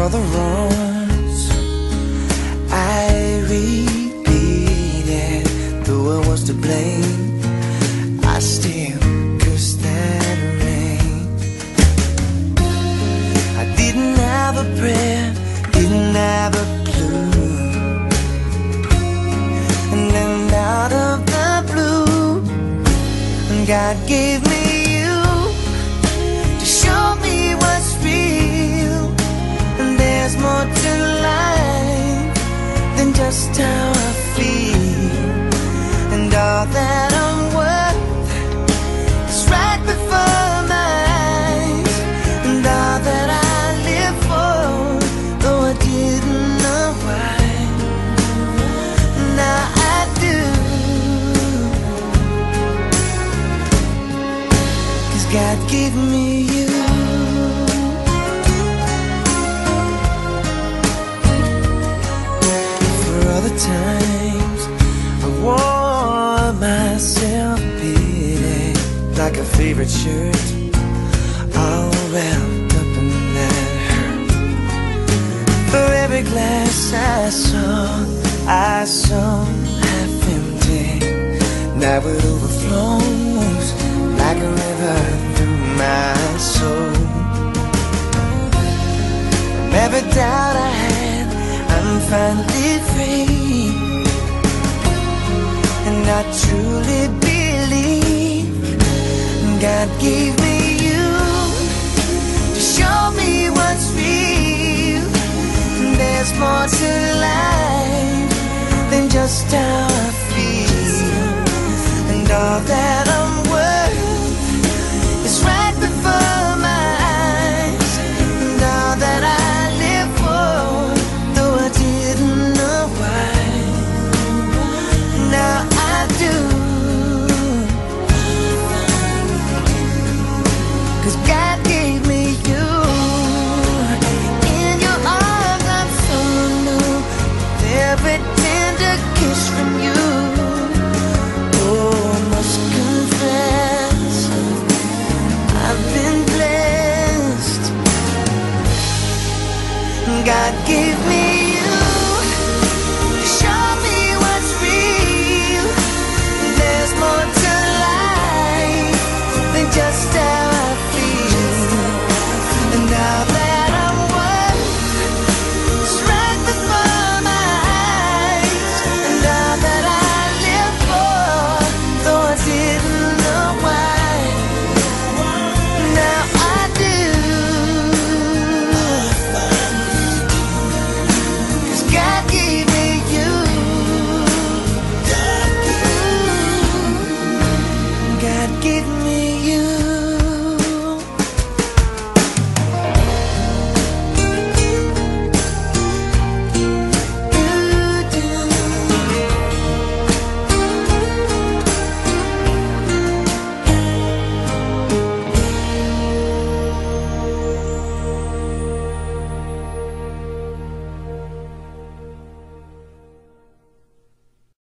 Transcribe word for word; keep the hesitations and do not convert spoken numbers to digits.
all the wrongs I repeated, though I was to blame, I still cursed that rain. I didn't have a prayer, didn't have a clue, and then out of the blue, God gave me you to show me what's real. And there's more to life than just how I feel, and all that I'm worth is right before my eyes, and all that I live for, though I didn't know why, now I do, 'cause God gave me you. The times I wore myself pity like a favorite shirt, all wrapped up in that hurt. For every glass I saw, I saw half empty. Now it overflows like a river through my soul. From every doubt I had, I'm finally free, and I truly believe God gave me you to show me what's real. And there's more to life than just how I feel, and all that I'm worth is right before my eyes, and all that I live for, didn't know why, now I do, 'cause God gave me you. In your arms I'm so new, with every tender kiss from you. Oh, I must confess, I've been blessed. God gave me